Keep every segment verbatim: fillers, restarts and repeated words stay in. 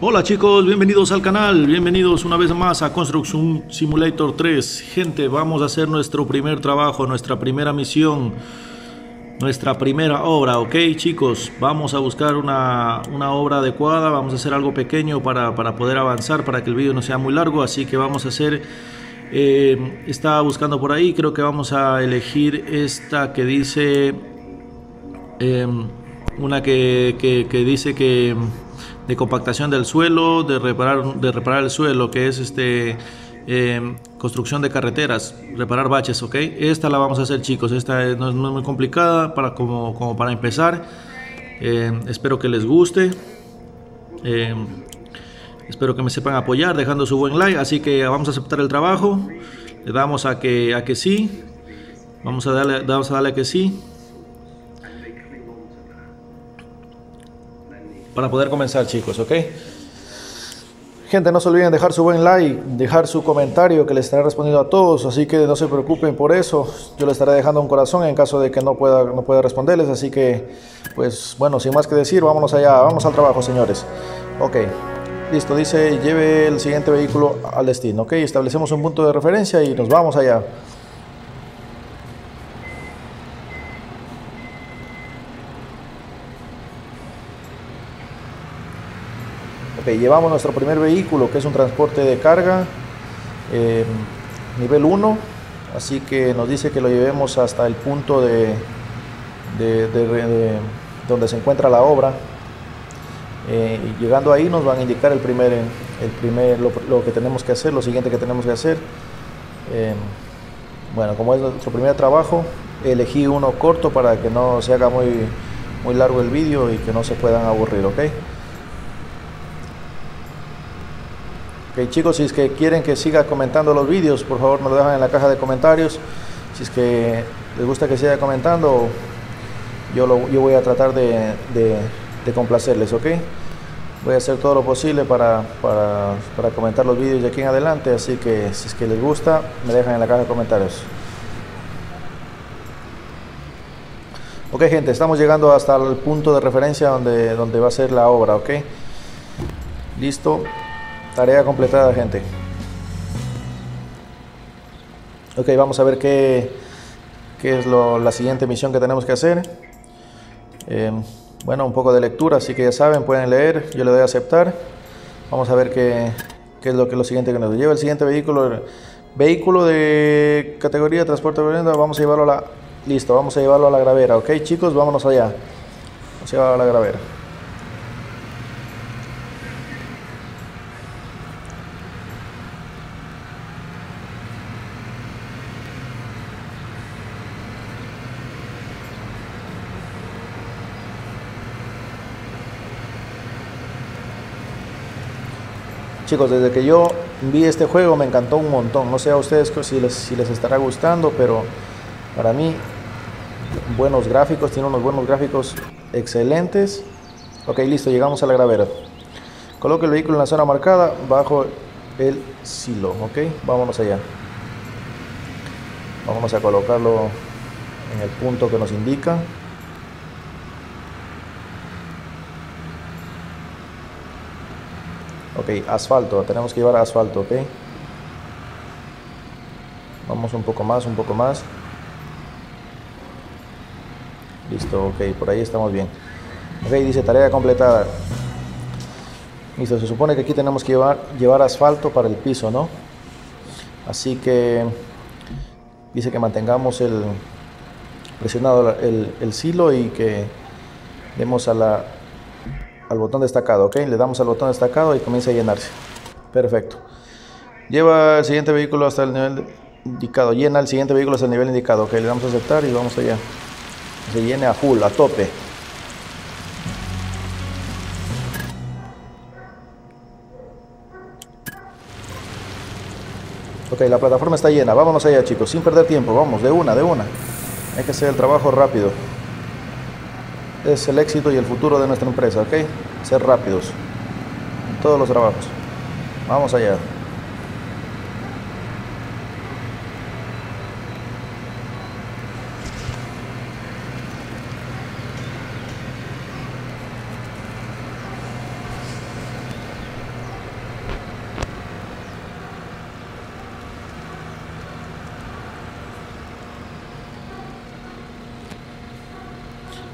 Hola chicos, bienvenidos al canal, bienvenidos una vez más a Construction Simulator tres. Gente, vamos a hacer nuestro primer trabajo, nuestra primera misión, nuestra primera obra, ok chicos. Vamos a buscar una, una obra adecuada, vamos a hacer algo pequeño para, para poder avanzar, para que el vídeo no sea muy largo. Así que vamos a hacer, eh, estaba buscando por ahí, creo que vamos a elegir esta que dice, eh, una que, que, que dice que... de compactación del suelo, de reparar, de reparar el suelo, que es este eh, construcción de carreteras, reparar baches, ok. Esta la vamos a hacer chicos, esta no es, no es muy complicada para, como, como para empezar. Eh, espero que les guste, eh, espero que me sepan apoyar dejando su buen like. Así que vamos a aceptar el trabajo, le damos a que, a que sí, vamos a darle, vamos a darle a que sí, para poder comenzar chicos, ok. Gente, no se olviden dejar su buen like, dejar su comentario, que les estaré respondiendo a todos, así que no se preocupen por eso. Yo les estaré dejando un corazón en caso de que no pueda, no pueda responderles, así que pues bueno, sin más que decir, vámonos allá, vamos al trabajo señores. Ok, listo, dice lleve el siguiente vehículo al destino, ok, establecemos un punto de referencia y nos vamos allá. Ok, llevamos nuestro primer vehículo, que es un transporte de carga, eh, nivel uno, así que nos dice que lo llevemos hasta el punto de, de, de, de donde se encuentra la obra. Eh, y llegando ahí nos van a indicar el primer, el primer lo, lo que tenemos que hacer, lo siguiente que tenemos que hacer. Eh, bueno, como es nuestro primer trabajo, elegí uno corto para que no se haga muy, muy largo el vídeo y que no se puedan aburrir, ok. Ok chicos, si es que quieren que siga comentando los vídeos, por favor me lo dejan en la caja de comentarios. Si es que les gusta que siga comentando, yo, lo, yo voy a tratar de, de, de complacerles, ok. Voy a hacer todo lo posible para, para, para comentar los vídeos de aquí en adelante, así que si es que les gusta, me dejan en la caja de comentarios. Ok gente, estamos llegando hasta el punto de referencia donde, donde va a ser la obra, ok. Listo. Tarea completada gente. Ok, vamos a ver qué, qué es lo, la siguiente misión que tenemos que hacer. Eh, bueno, un poco de lectura, así que ya saben, pueden leer. Yo le doy a aceptar. Vamos a ver qué, qué es lo que es lo siguiente que nos lleva el siguiente vehículo. Vehículo de categoría de transporte de vivienda. Vamos a llevarlo a la... Listo, vamos a llevarlo a la gravera. Ok chicos, vámonos allá. Vamos a llevarlo a la gravera. Chicos, desde que yo vi este juego me encantó un montón. No sé a ustedes si les, si les estará gustando, pero para mí, buenos gráficos, tiene unos buenos gráficos excelentes. Ok, listo, llegamos a la gravera. Coloque el vehículo en la zona marcada bajo el silo. Ok, vámonos allá. Vamos a colocarlo en el punto que nos indica. Ok, asfalto, tenemos que llevar asfalto, ok. Vamos un poco más, un poco más. Listo, ok, por ahí estamos bien. Ok, dice tarea completada. Listo, se supone que aquí tenemos que llevar, llevar asfalto para el piso, ¿no? Así que dice que mantengamos el presionado el, el silo y que demos a la... al botón destacado, ok, le damos al botón destacado y comienza a llenarse. Perfecto. Lleva el siguiente vehículo hasta el nivel indicado. Llena el siguiente vehículo hasta el nivel indicado, ok, le damos a aceptar y vamos allá. Se llene a full, a tope. Ok, la plataforma está llena, vámonos allá chicos, sin perder tiempo, vamos, de una, de una. Hay que hacer el trabajo rápido. Es el éxito y el futuro de nuestra empresa, ok. Ser rápidos en todos los trabajos. Vamos allá.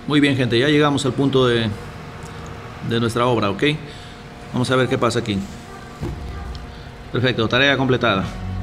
Muy bien, gente, ya llegamos al punto de, de nuestra obra, ¿ok? Vamos a ver qué pasa aquí. Perfecto, tarea completada.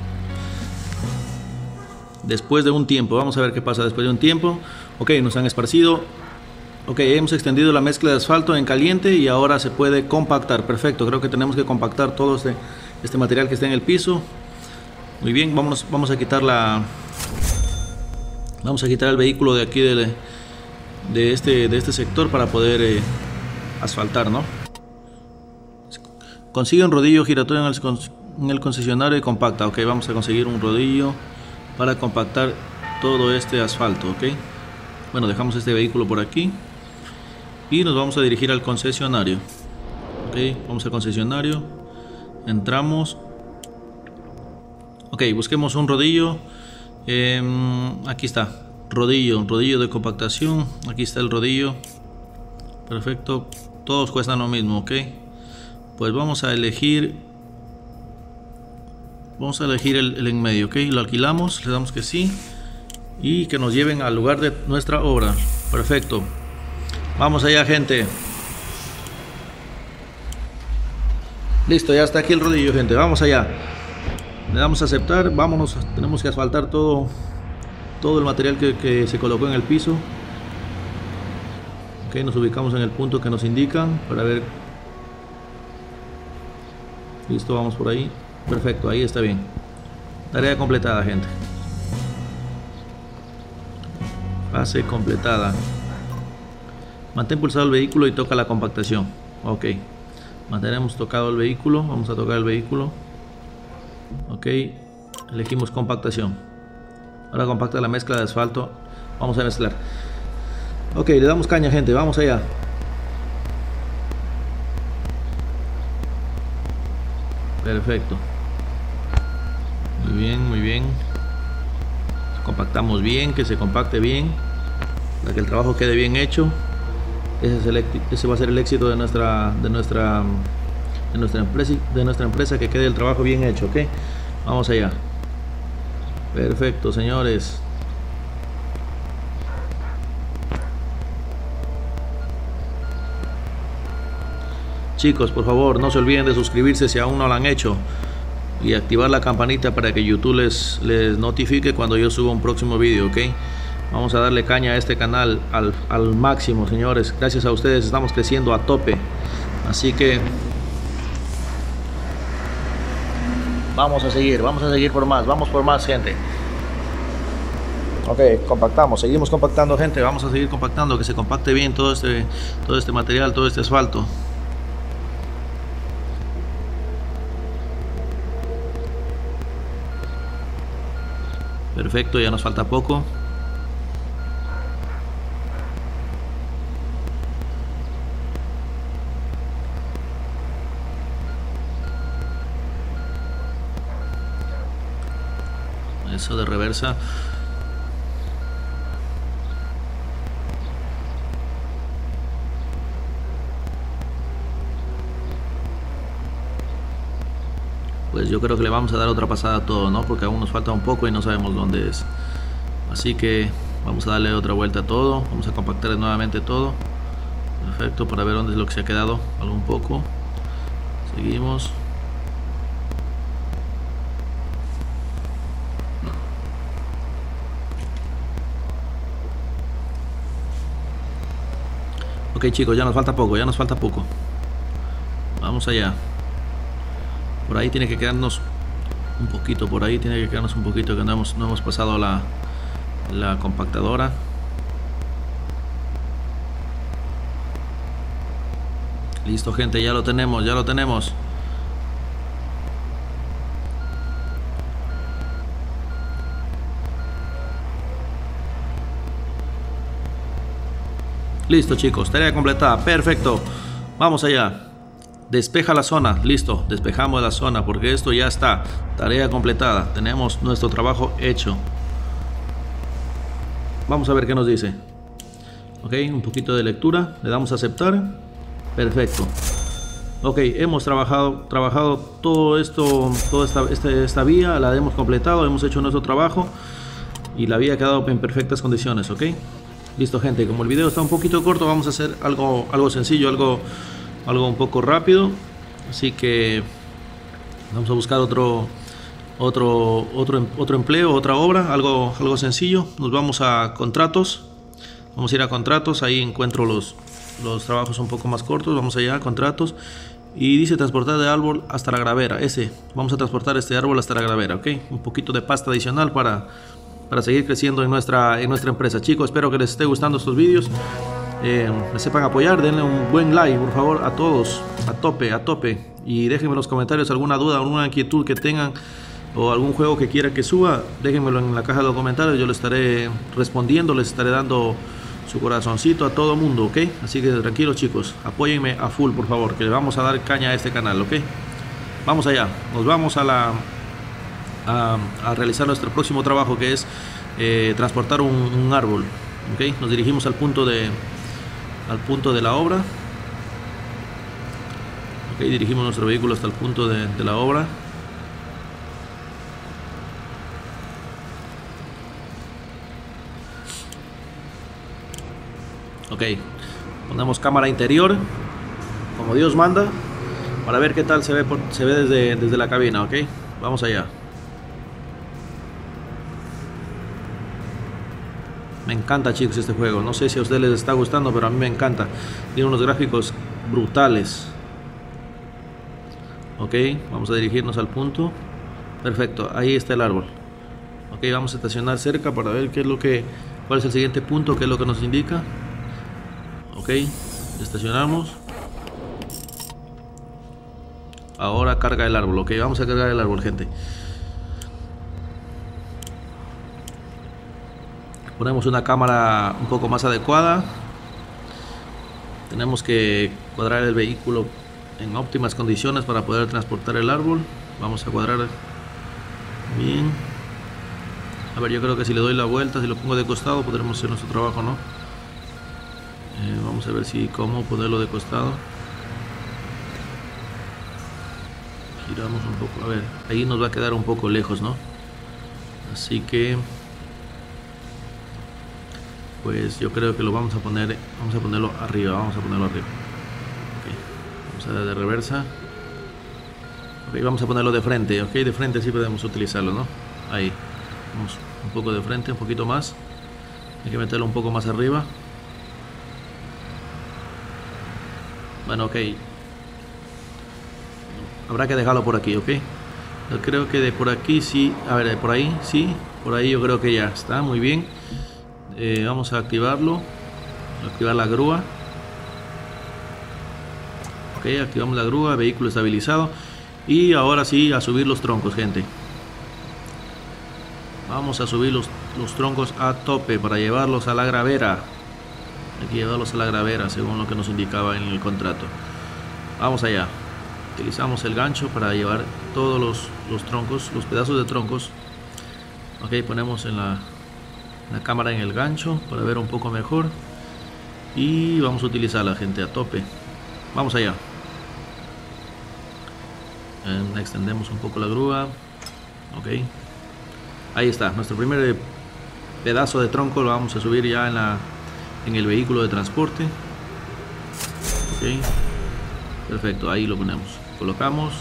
Después de un tiempo, vamos a ver qué pasa después de un tiempo. Ok, nos han esparcido. Ok, hemos extendido la mezcla de asfalto en caliente y ahora se puede compactar. Perfecto, creo que tenemos que compactar todo este, este material que está en el piso. Muy bien, vamos, vamos a quitar la... Vamos a quitar el vehículo de aquí de, de, este, de este sector para poder eh, asfaltar, ¿no? Consigue un rodillo giratorio en el, en el concesionario y compacta. Ok, vamos a conseguir un rodillo para compactar todo este asfalto, ok. Bueno, dejamos este vehículo por aquí y nos vamos a dirigir al concesionario. Ok, vamos al concesionario, entramos. Ok, busquemos un rodillo. Eh, aquí está, rodillo, rodillo de compactación. Aquí está el rodillo. Perfecto, todos cuestan lo mismo, ok. Pues vamos a elegir Vamos a elegir el, el en medio, ok. Lo alquilamos, le damos que sí y que nos lleven al lugar de nuestra obra. Perfecto, vamos allá, gente. Listo, ya está aquí el rodillo, gente. Vamos allá, le damos a aceptar. Vámonos, tenemos que asfaltar todo todo el material que, que se colocó en el piso. Ok, nos ubicamos en el punto que nos indican para ver. Listo, vamos por ahí. Perfecto, ahí está bien. Tarea completada, gente. Fase completada. Mantén pulsado el vehículo y toca la compactación. Ok. Mantenemos tocado el vehículo. Vamos a tocar el vehículo. Ok. Elegimos compactación. Ahora compacta la mezcla de asfalto. Vamos a mezclar. Ok, le damos caña, gente. Vamos allá. Perfecto. Muy bien, muy bien. Compactamos bien, que se compacte bien, para que el trabajo quede bien hecho. Ese, es el, ese va a ser el éxito de nuestra, de nuestra, de nuestra empresa, de nuestra empresa, que quede el trabajo bien hecho, ¿ok? Vamos allá. Perfecto, señores. Chicos, por favor, no se olviden de suscribirse si aún no lo han hecho y activar la campanita para que YouTube les, les notifique cuando yo suba un próximo vídeo, ¿ok? Vamos a darle caña a este canal al, al máximo, señores. Gracias a ustedes estamos creciendo a tope. Así que vamos a seguir, vamos a seguir por más, vamos por más, gente. Ok, compactamos, seguimos compactando, gente. Vamos a seguir compactando, que se compacte bien todo este, todo este material, todo este asfalto. Perfecto, ya nos falta poco. Eso de reversa. Pues yo creo que le vamos a dar otra pasada a todo, ¿no? Porque aún nos falta un poco y no sabemos dónde es. Así que vamos a darle otra vuelta a todo. Vamos a compactar nuevamente todo. Perfecto, para ver dónde es lo que se ha quedado. Algo un poco. Seguimos. Ok, chicos, ya nos falta poco, ya nos falta poco. Vamos allá. Por ahí tiene que quedarnos un poquito, por ahí tiene que quedarnos un poquito, que no hemos, no hemos pasado la, la compactadora. Listo, gente, ya lo tenemos, ya lo tenemos. Listo, chicos, tarea completada, perfecto. Vamos allá. Despeja la zona, listo, despejamos la zona porque esto ya está, tarea completada, tenemos nuestro trabajo hecho. Vamos a ver qué nos dice. Ok, un poquito de lectura, le damos a aceptar. Perfecto. Ok, hemos trabajado, trabajado todo esto, toda esta, este, esta vía, la hemos completado, hemos hecho nuestro trabajo y la vía ha quedado en perfectas condiciones, ok. Listo, gente, como el video está un poquito corto, vamos a hacer algo, algo sencillo, algo, algo un poco rápido. Así que vamos a buscar otro, otro, otro, otro empleo, otra obra, algo, algo sencillo. Nos vamos a contratos. Vamos a ir a contratos, ahí encuentro los, los trabajos un poco más cortos. Vamos allá a contratos y dice transportar de árbol hasta la gravera. Ese, vamos a transportar este árbol hasta la gravera, ok. Un poquito de pasta adicional para, para seguir creciendo en nuestra, en nuestra empresa. Chicos, espero que les esté gustando estos vídeos. Eh, me sepan apoyar, denle un buen like, por favor, a todos, a tope, a tope. Y déjenme en los comentarios alguna duda, alguna inquietud que tengan o algún juego que quiera que suba. Déjenmelo en la caja de los comentarios, yo les estaré respondiendo, les estaré dando su corazoncito a todo mundo, ok. Así que tranquilos, chicos, apóyenme a full, por favor, que le vamos a dar caña a este canal, ok. Vamos allá, nos vamos a la a, a realizar nuestro próximo trabajo, que es eh, transportar un, un árbol, ok. Nos dirigimos al punto de al punto de la obra, ok. Dirigimos nuestro vehículo hasta el punto de, de la obra. Ok, ponemos cámara interior como Dios manda para ver qué tal se ve, por, se ve desde, desde la cabina, ok. Vamos allá. Me encanta, chicos, este juego. No sé si a ustedes les está gustando, pero a mí me encanta. Tiene unos gráficos brutales. Ok, vamos a dirigirnos al punto. Perfecto, ahí está el árbol. Ok, vamos a estacionar cerca para ver qué es lo que, cuál es el siguiente punto, qué es lo que nos indica. Ok, estacionamos. Ahora carga el árbol. Ok, vamos a cargar el árbol, gente. Ponemos una cámara un poco más adecuada. Tenemos que cuadrar el vehículo en óptimas condiciones para poder transportar el árbol. Vamos a cuadrar bien. A ver, yo creo que si le doy la vuelta, si lo pongo de costado, podremos hacer nuestro trabajo, ¿no? Eh, vamos a ver si cómo ponerlo de costado. Giramos un poco, a ver, ahí nos va a quedar un poco lejos, ¿no? Así que pues yo creo que lo vamos a poner, vamos a ponerlo arriba, vamos a ponerlo arriba. Okay. Vamos a dar de reversa. Ok, vamos a ponerlo de frente, ok, de frente sí podemos utilizarlo, ¿no? Ahí, vamos un poco de frente, un poquito más. Hay que meterlo un poco más arriba. Bueno, ok. Habrá que dejarlo por aquí, ok. Yo creo que de por aquí sí, a ver, de por ahí sí, por ahí yo creo que ya está, muy bien. Eh, vamos a activarlo, activar la grúa. Ok, activamos la grúa, vehículo estabilizado. Y ahora sí a subir los troncos, gente. Vamos a subir los, los troncos a tope para llevarlos a la gravera. Hay que llevarlos a la gravera según lo que nos indicaba en el contrato. Vamos allá. Utilizamos el gancho para llevar todos los, los troncos, los pedazos de troncos. Ok, ponemos en la la cámara en el gancho para ver un poco mejor y vamos a utilizar la gente a tope. Vamos allá. Eh, extendemos un poco la grúa. Ok, ahí está nuestro primer pedazo de tronco. Lo vamos a subir ya en la en el vehículo de transporte. Ok, perfecto, ahí lo ponemos, colocamos.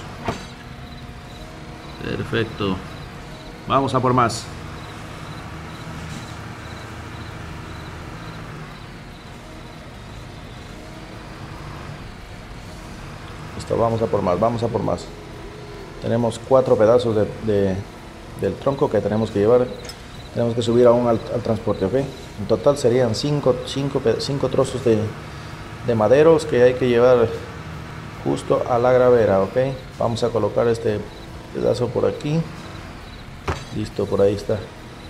Perfecto, vamos a por más. Vamos a por más, vamos a por más. Tenemos cuatro pedazos de, de, del tronco que tenemos que llevar. Tenemos que subir aún al, al transporte, ok. En total serían cinco, cinco, cinco trozos de, de maderos que hay que llevar justo a la gravera, ok. Vamos a colocar este pedazo por aquí. Listo, por ahí está.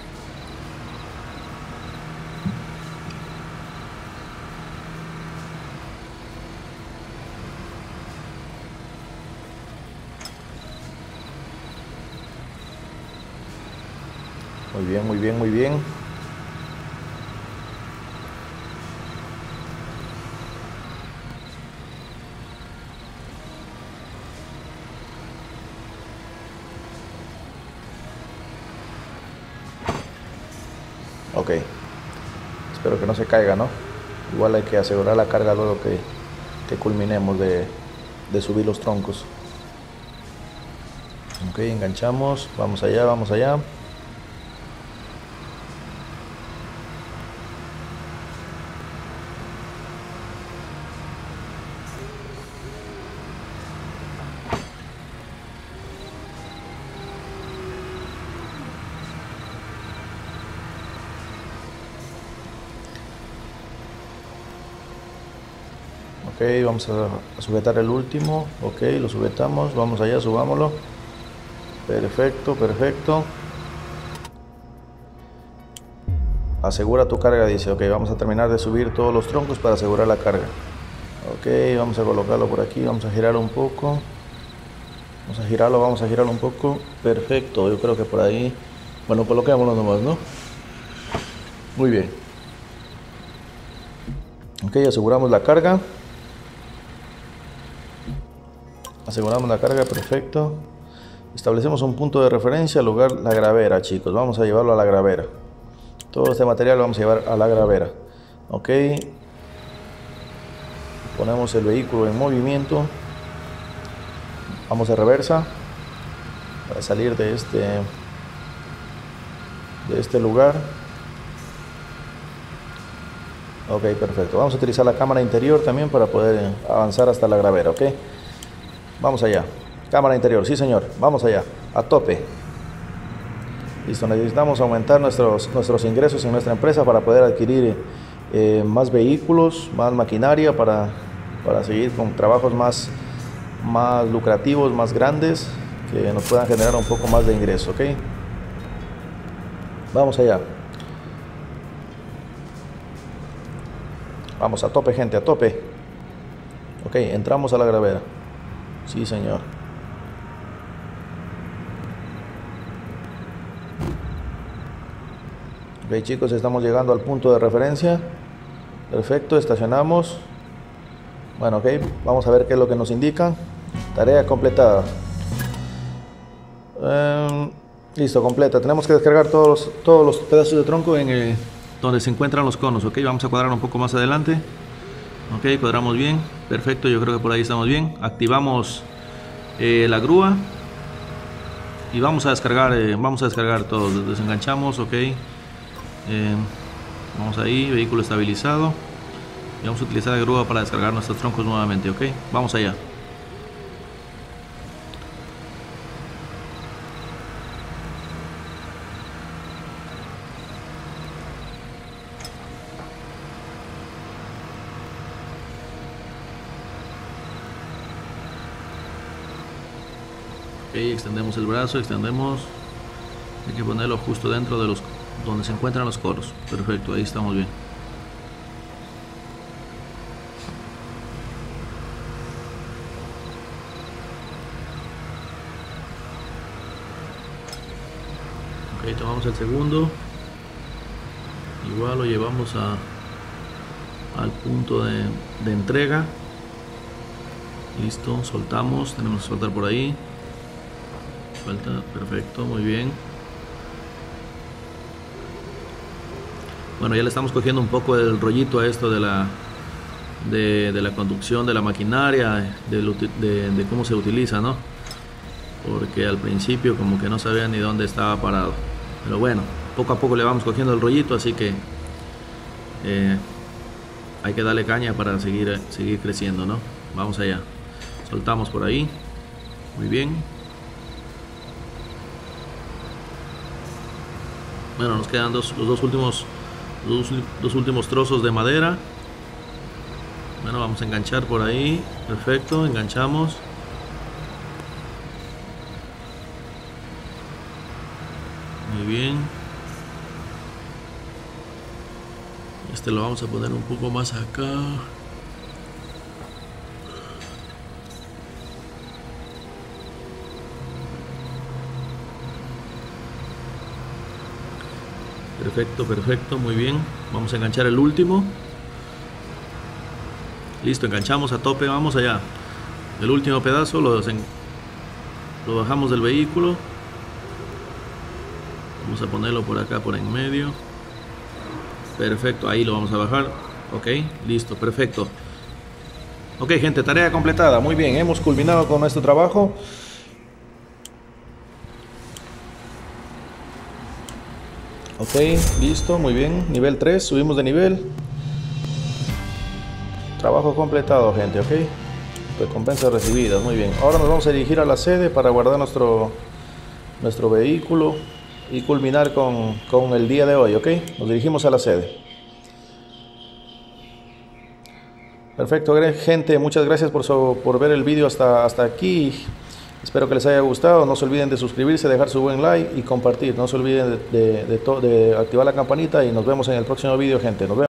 Muy bien, muy bien, muy bien. Ok. Espero que no se caiga, ¿no? Igual hay que asegurar la carga luego que, que culminemos de, de subir los troncos. Ok, enganchamos, vamos allá, vamos allá. Ok, vamos a sujetar el último. Ok, lo sujetamos, vamos allá, subámoslo. Perfecto, perfecto. Asegura tu carga, dice. Ok, vamos a terminar de subir todos los troncos para asegurar la carga. Ok, vamos a colocarlo por aquí, vamos a girar un poco. Vamos a girarlo, vamos a girarlo un poco. Perfecto, yo creo que por ahí. Bueno, coloquémoslo nomás, ¿no? Muy bien. Ok, aseguramos la carga. Aseguramos la carga, perfecto. Establecemos un punto de referencia, lugar la gravera, chicos. Vamos a llevarlo a la gravera. Todo este material lo vamos a llevar a la gravera. Ok. Ponemos el vehículo en movimiento. Vamos de reversa para salir de este, de este lugar. Ok, perfecto. Vamos a utilizar la cámara interior también para poder avanzar hasta la gravera, ok. Vamos allá. Cámara interior, sí señor. Vamos allá. A tope. Listo, necesitamos aumentar nuestros, nuestros ingresos en nuestra empresa para poder adquirir eh, más vehículos, más maquinaria para, para seguir con trabajos más, más lucrativos, más grandes, que nos puedan generar un poco más de ingreso, ¿ok? Vamos allá. Vamos a tope, gente, a tope. Ok, entramos a la gravera. Sí, señor. Ok, chicos, estamos llegando al punto de referencia. Perfecto, estacionamos. Bueno, ok, vamos a ver qué es lo que nos indica. Tarea completada. Eh, listo, completa. Tenemos que descargar todos los, todos los pedazos de tronco en el, donde se encuentran los conos. Ok, vamos a cuadrar un poco más adelante. Ok, cuadramos bien. Perfecto, yo creo que por ahí estamos bien. Activamos eh, la grúa. Y vamos a descargar, eh, vamos a descargar todo. Desenganchamos, ok. Eh, vamos ahí, vehículo estabilizado. Y vamos a utilizar la grúa para descargar nuestros troncos nuevamente, ok. Vamos allá. Ok, extendemos el brazo, extendemos. Hay que ponerlo justo dentro de los donde se encuentran los coros. Perfecto, ahí estamos bien. Ok, tomamos el segundo. Igual lo llevamos a al punto de, de entrega. Listo, soltamos. Tenemos que soltar por ahí. Suelta, perfecto, muy bien. Bueno, ya le estamos cogiendo un poco el rollito a esto de la de, de la conducción de la maquinaria, de, de, de cómo se utiliza, ¿no? Porque al principio como que no sabía ni dónde estaba parado. Pero bueno, poco a poco le vamos cogiendo el rollito, así que eh, hay que darle caña para seguir, seguir creciendo, ¿no? Vamos allá. Soltamos por ahí. Muy bien. Bueno, nos quedan dos, los dos últimos los dos últimos trozos de madera. Bueno, vamos a enganchar por ahí. Perfecto, enganchamos. Muy bien. Este lo vamos a poner un poco más acá. Perfecto, perfecto, muy bien. Vamos a enganchar el último. Listo, enganchamos a tope, vamos allá. El último pedazo lo, lo bajamos del vehículo. Vamos a ponerlo por acá, por en medio. Perfecto, ahí lo vamos a bajar. Ok, listo, perfecto. Ok, gente, tarea completada. Muy bien, hemos culminado con nuestro trabajo. Ok, listo, muy bien. Nivel tres, subimos de nivel. Trabajo completado, gente, ok. Recompensas recibidas, muy bien. Ahora nos vamos a dirigir a la sede para guardar nuestro, nuestro vehículo y culminar con, con el día de hoy, ok. Nos dirigimos a la sede. Perfecto, gente, muchas gracias por, su, por ver el vídeo hasta, hasta aquí. Espero que les haya gustado. No se olviden de suscribirse, dejar su buen like y compartir. No se olviden de, de, de, de activar la campanita y nos vemos en el próximo vídeo, gente. Nos vemos.